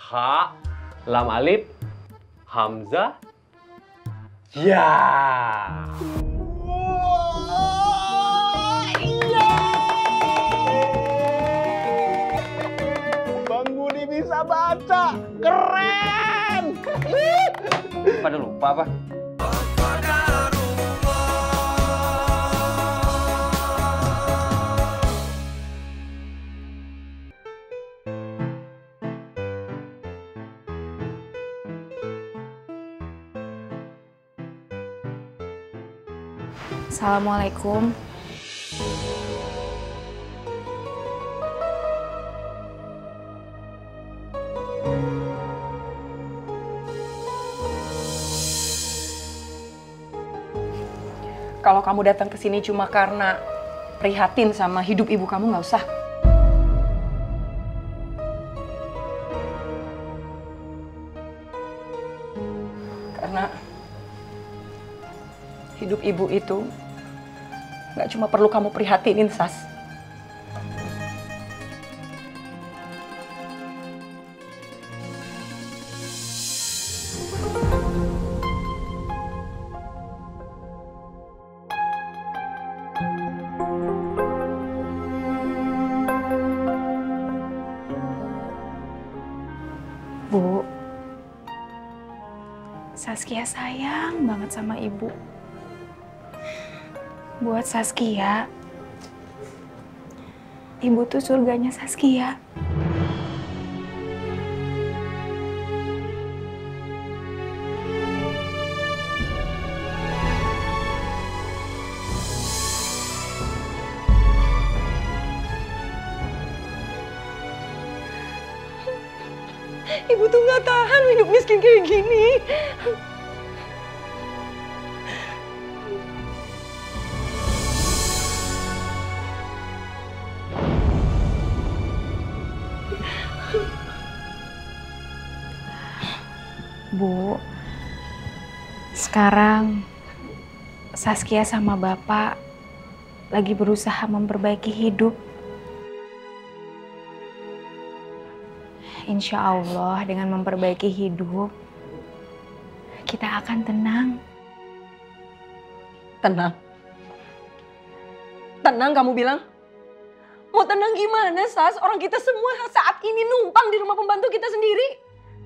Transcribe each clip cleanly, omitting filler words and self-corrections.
Ha, lam alif, hamzah, ya. Bang Budi bisa baca, keren. Pada lupa apa? Assalamualaikum. Kalau kamu datang ke sini cuma karena prihatin sama hidup ibu kamu, nggak usah. Karena hidup ibu itu nggak cuma perlu kamu prihatinin, Sas. Bu, Saskia sayang banget sama ibu. Buat Saskia, ibu tuh surganya Saskia. Ibu tuh nggak tahan hidup miskin kayak gini. Bu, sekarang Saskia sama Bapak lagi berusaha memperbaiki hidup. Insya Allah dengan memperbaiki hidup, kita akan tenang. Tenang. Tenang kamu bilang? Mau tenang gimana, Sas? Orang kita semua saat ini numpang di rumah pembantu kita sendiri.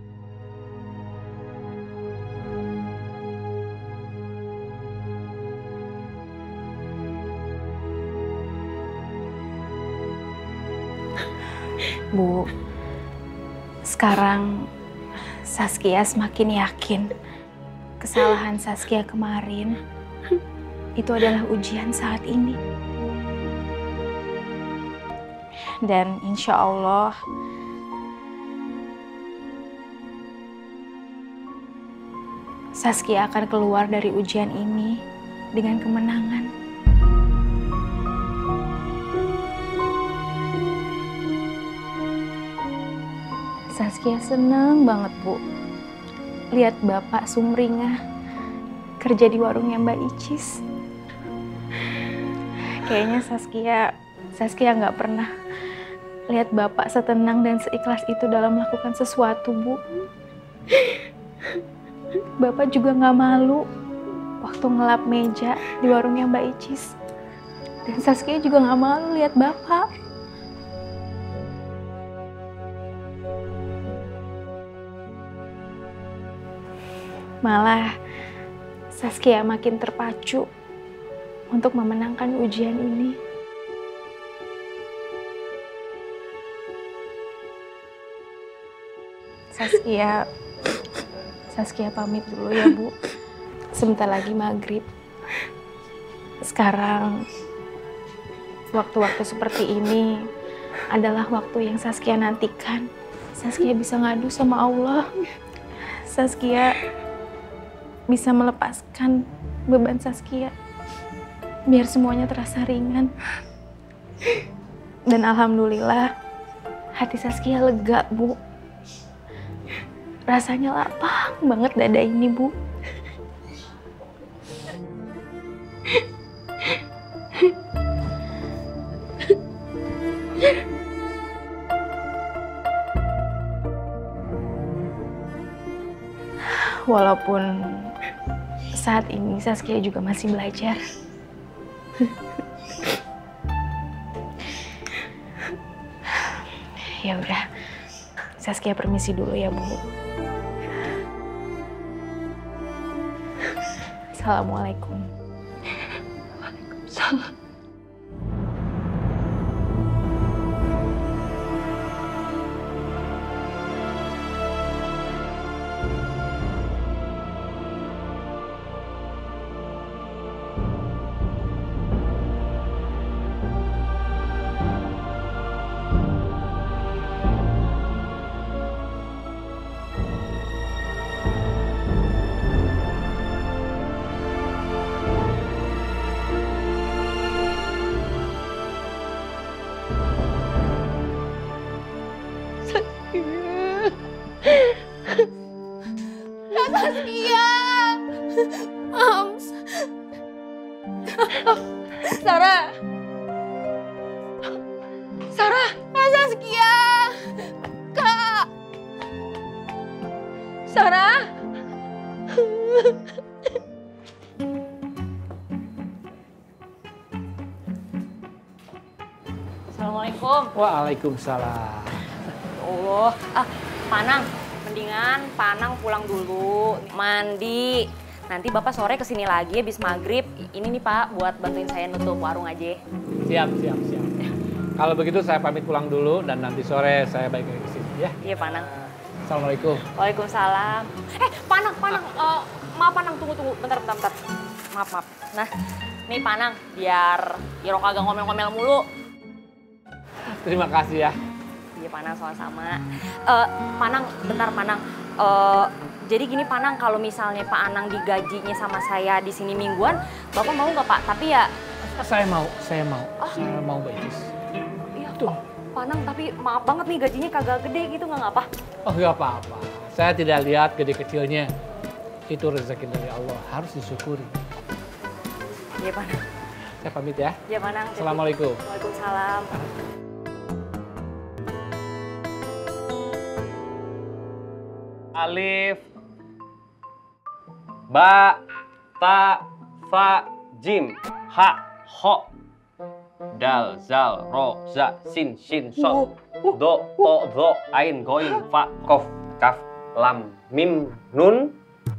Bu, sekarang Saskia semakin yakin kesalahan Saskia kemarin itu adalah ujian saat ini. Dan insya Allah Saskia akan keluar dari ujian ini dengan kemenangan. Saskia seneng banget, Bu. Lihat Bapak sumringah kerja di warungnya Mbak Icis. Kayaknya Saskia nggak pernah lihat Bapak setenang dan seikhlas itu dalam melakukan sesuatu, Bu. Bapak juga nggak malu waktu ngelap meja di warungnya Mbak Icis. Dan Saskia juga nggak malu lihat Bapak. Malah Saskia makin terpacu untuk memenangkan ujian ini. Saskia pamit dulu ya, Bu. Sebentar lagi maghrib. Sekarang waktu-waktu seperti ini adalah waktu yang Saskia nantikan. Saskia bisa ngadu sama Allah. Saskia bisa melepaskan beban Saskia biar semuanya terasa ringan. Dan alhamdulillah hati Saskia lega, Bu. Rasanya lapang banget dada ini, Bu. Walaupun saat ini Saskia juga masih belajar. Ya udah, Saskia permisi dulu ya, Bu. Assalamualaikum. Waalaikumsalam. Saskia! Mams! Sarah! Sarah! Saskia! Kak! Sarah! Assalamualaikum. Waalaikumsalam. Allah, Panang, mendingan Panang pulang dulu, mandi. Nanti Bapak sore kesini lagi habis maghrib. Ini nih Pak, buat bantuin saya nutup warung aja. Siap. Kalau begitu saya pamit pulang dulu dan nanti sore saya balik lagi ke sini ya. Iya Panang. Assalamualaikum. Waalaikumsalam. Panang. Maaf Panang, tunggu. Bentar. Maaf. Nah, nih Panang, biar Iro kagak ngomel-ngomel mulu. Terima kasih ya. Iya Panang, sama-sama. Panang, bentar Panang. Jadi gini Panang, kalau misalnya Pak Anang digajinya sama saya di sini mingguan, Bapak mau nggak Pak? Tapi ya... Saya mau. Saya mau Mbak Icis. Iya tuh. Panang, tapi maaf banget nih gajinya kagak gede gitu, nggak apa? Oh nggak apa-apa. Saya tidak lihat gede kecilnya. Itu rezeki dari Allah, harus disyukuri. Iya Panang. Saya pamit ya. Iya Panang. Assalamualaikum. Waalaikumsalam. Alif, ba, ta, fa, jim, ha, ho, dal, zal, ro, za, sin, shin, sod, do, to, zo, ain, goin, fa, kof, kaf, lam, mim, nun,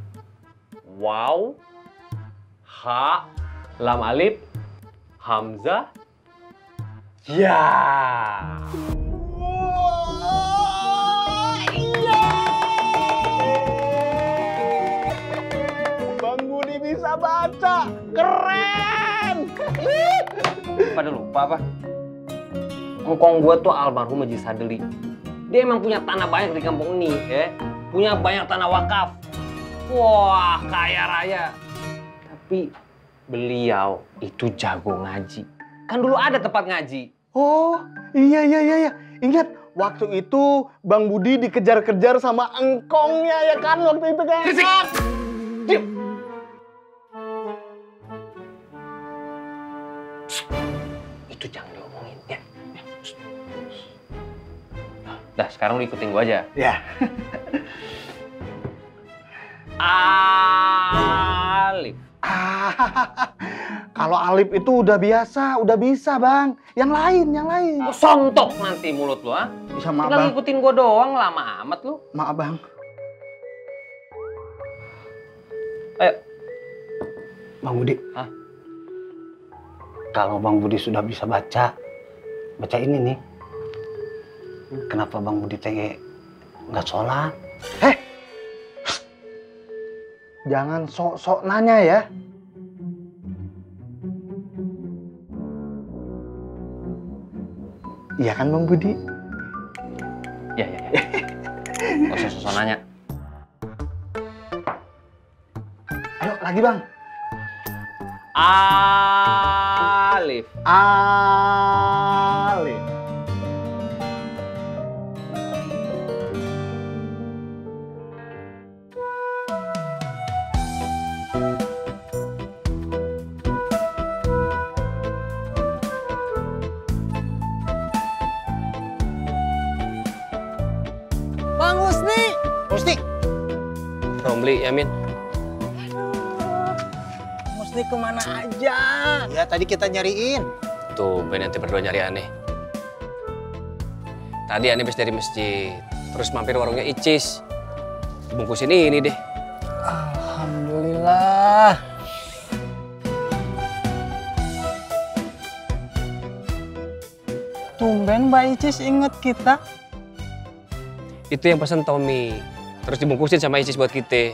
waw, ha, lam alif, hamzah, ya. Bang Budi bisa baca, keren! Pada lupa apa? Engkong gue tuh almarhum Haji Sadeli. Dia emang punya tanah banyak di kampung ini, ya. Punya banyak tanah wakaf. Wah, kaya raya. Tapi beliau itu jago ngaji. Kan dulu ada tempat ngaji. Oh, iya. Ingat, waktu itu Bang Budi dikejar-kejar sama engkongnya ya kan waktu itu kan? Diam. Itu jangan diomongin, ya. Dah, sekarang lu ikutin gua aja. Ya. Alif. Kalau Alif itu udah biasa, udah bisa Bang. Yang lain. Oh, sontok nanti mulut lu, ah. Bisa maaf Tinggal Bang. ngikutin gua doang, lama amat lu. Maaf Bang. Ayo. Bang Budi. Hah? Kalau Bang Budi sudah bisa baca ini nih. Kenapa Bang Budi nggak sholat? Jangan sok-sok nanya ya. Iya kan Bang Budi? Ya. Gak usah sosok nanya. Ayo lagi Bang. Alif. Alif. Bang Husni. Romli, ya Min? Mesti kemana aja? Ya tadi kita nyariin. Tuh, Ben ente berdua nyari aneh. Tadi aneh habis dari masjid, terus mampir warungnya Icis. Bungkusin ini deh. Alhamdulillah. Tumben Mbak Icis inget kita. Itu yang pesan Tommy. Terus dibungkusin sama Icis buat kita.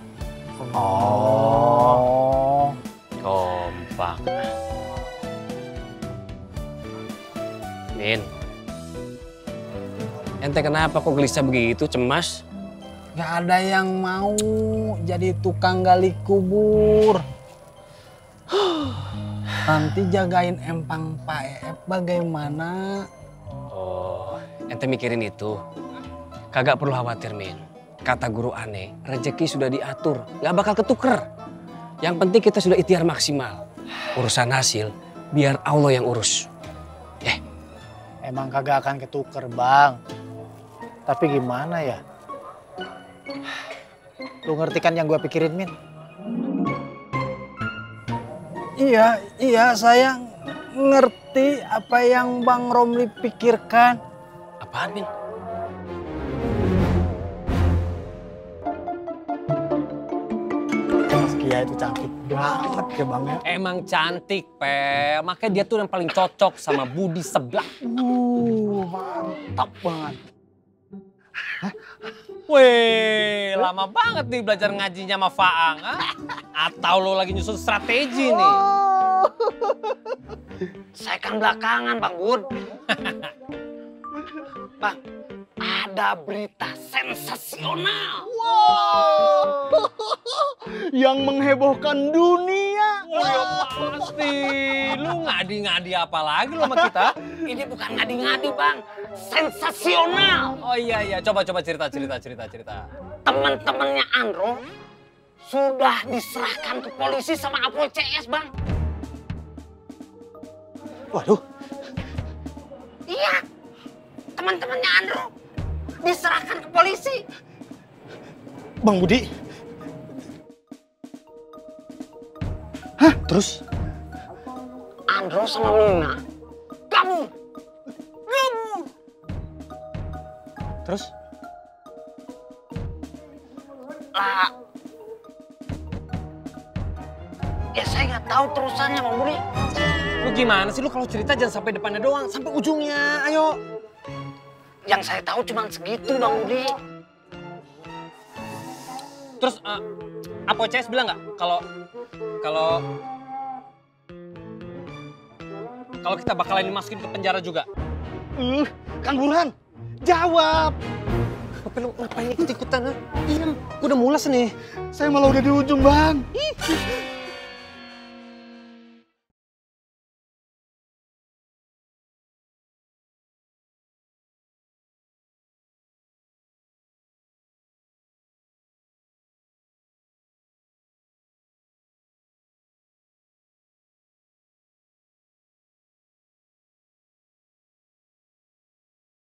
Oh. Kompak. Min. Ente kenapa kok gelisah begitu, cemas? Gak ada yang mau jadi tukang gali kubur. Nanti jagain empang Pak Eep bagaimana? Oh, ente mikirin itu. Kagak perlu khawatir, Min. Kata guru aneh, rezeki sudah diatur, gak bakal ketuker. Yang penting kita sudah ikhtiar maksimal. Urusan hasil, biar Allah yang urus. Emang kagak akan ketuker, Bang. Tapi gimana ya? Lu ngerti kan yang gue pikirin, Min? Iya, saya ngerti apa yang Bang Romli pikirkan. Apaan, Min? Saskia itu cantik banget ya Bang ya. Emang cantik, Pel. Makanya dia tuh yang paling cocok sama Budi sebelah. Mantap banget. Wih, lama banget nih belajar ngajinya sama Faang. Atau lo lagi nyusun strategi nih? Saya kan belakangan, Bang Bud. Bang, ada berita sensasional. Wow. Yang menghebohkan dunia. Oh ya pasti. Lu ngadi-ngadi apa lagi lo sama kita? Ini bukan ngadi-ngadi, Bang. Sensasional. Oh iya, coba cerita. Teman-temannya Andro sudah diserahkan ke polisi sama Apol CS, Bang. Waduh, Iya, teman-temannya Andro diserahkan ke polisi. Bang Budi. Hah, terus? Andro sama Mina kabur. Terus? Lah, ya saya nggak tahu terusannya, Bang Budi. Lu gimana sih? Lu kalau cerita jangan sampai depannya doang, sampai ujungnya. Ayo. Yang saya tahu cuma segitu, Bang Budi. Terus Apo CS bilang nggak kalau kita bakalan dimasukin ke penjara juga? Kang Burhan, jawab. Tapi lu ngapain ikut-ikutan? Diam, gue udah mules nih. Saya malah udah di ujung Bang.